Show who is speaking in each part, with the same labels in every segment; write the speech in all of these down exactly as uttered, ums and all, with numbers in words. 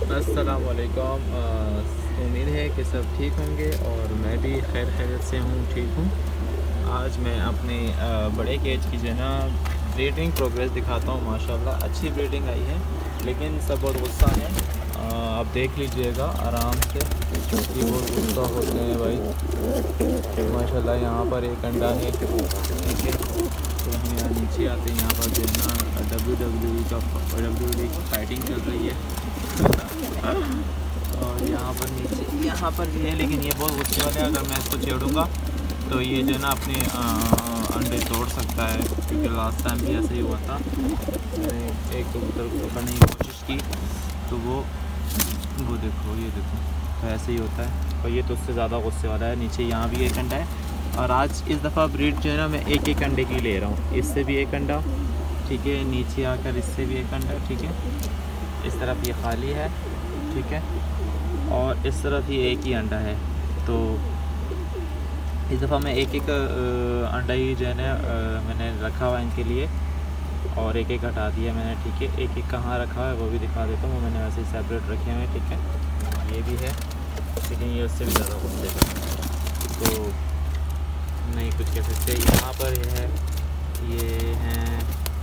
Speaker 1: अस्सलाम वालेकुम। उम्मीद है कि सब ठीक होंगे और मैं भी खैर खैरियत से हूँ, ठीक हूँ। आज मैं अपने आ, बड़े केज की जो है ना ब्रीडिंग प्रोग्रेस दिखाता हूँ। माशाल्लाह अच्छी ब्रीडिंग आई है, लेकिन सब बहुत गुस्सा है। आ, आप देख लीजिएगा आराम से, ये बहुत गुस्सा होते हैं भाई। माशाल्लाह यहाँ पर एक अंडा है, ठीक है। तो हम यहाँ नीचे आते हैं, यहाँ पर जो है ना डब्ल्यू डब्ल्यू ई का डब्ल्यू डब्ल्यू ई की फाइटिंग चल रही है। और यहाँ पर नीचे यहाँ पर भी है, लेकिन ये बहुत गुस्से वाले है। अगर मैं इसको छेड़ूंगा तो ये जो है ना अपने अंडे तोड़ सकता है, क्योंकि लास्ट टाइम भी ऐसे ही हुआ था। मैंने एक कबूतर को पकड़ने की कोशिश की तो वो वो देखो, ये देखो, तो ऐसे ही होता है। और ये तो उससे ज़्यादा गुस्से वाला है। नीचे यहाँ भी एक अंडा है, और आज इस दफ़ा ब्रीड जो है ना मैं एक एक अंडे की ले रहा हूँ। इससे भी एक अंडा, ठीक है, नीचे आकर इससे भी एक अंडा, ठीक है। इस तरफ ये खाली है, ठीक है, और इस तरफ ये एक ही अंडा है। तो इस दफ़ा मैं एक एक अंडा ही जो है ना मैंने रखा हुआ इनके लिए, और एक एक हटा दिया मैंने, ठीक है। एक एक कहाँ रखा है वो भी दिखा देता हूँ। मैंने वैसे ही सेपरेट रखे हुए हैं, ठीक है। ये भी है, लेकिन ये उससे भी ज़्यादा गुस्से का, तो नहीं कुछ कह सकते। यहाँ पर ये है, ये हैं,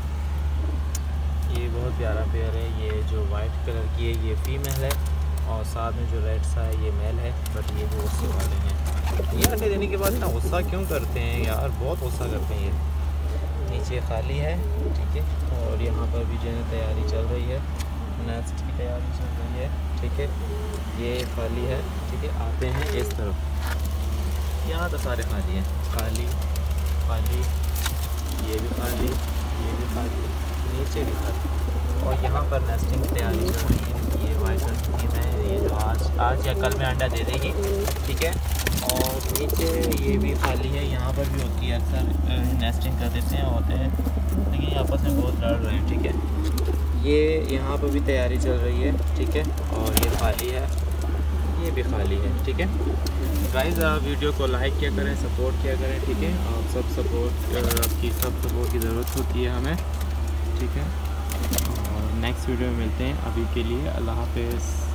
Speaker 1: ये बहुत प्यारा पेयर है। ये जो वाइट कलर की है ये फीमेल है, और साथ में जो रेड सा है ये मेल है। बट ये जो गुस्से वाले हैं, ये अंडे देने के बाद ना गुस्सा क्यों करते हैं यार, बहुत गुस्सा करते हैं ये। नीचे खाली है, ठीक है, और यहाँ पर भी जो है तैयारी चल रही है, नेक्स्ट की तैयारी चल रही है, ठीक है। ये खाली है, ठीक है। आते हैं इस तरफ, यहाँ तो सारे खाली हैं, खाली खाली, ये भी खाली, ये भी खाली, नीचे भी खाली। और यहाँ पर नेस्टिंग की तैयारी चल रही है। ये वाइट टीम है, ये जो आज आज या कल में अंडा दे देगी, ठीक है। और नीचे ये भी खाली है, यहाँ पर भी होती है, अक्सर नेस्टिंग कर देते हैं, होते हैं, लेकिन ये आपस में बहुत लड़ रहे हैं, ठीक है। ये यहाँ पर भी तैयारी चल रही है, ठीक है। और ये खाली है, ये भी खाली है, ठीक है। गाइस वीडियो को लाइक किया करें, सपोर्ट किया करें, ठीक है। आप सब सपोर्ट, आपकी सब सपोर्ट की ज़रूरत होती है हमें, ठीक है। और नेक्स्ट वीडियो में मिलते हैं। अभी के लिए अल्लाह हाफ़िज़।